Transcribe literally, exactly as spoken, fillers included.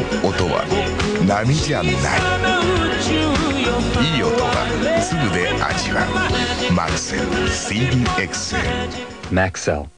音は波じゃない。いい音は粒で味わう。マクセル シーディーエックスエル。 Maxell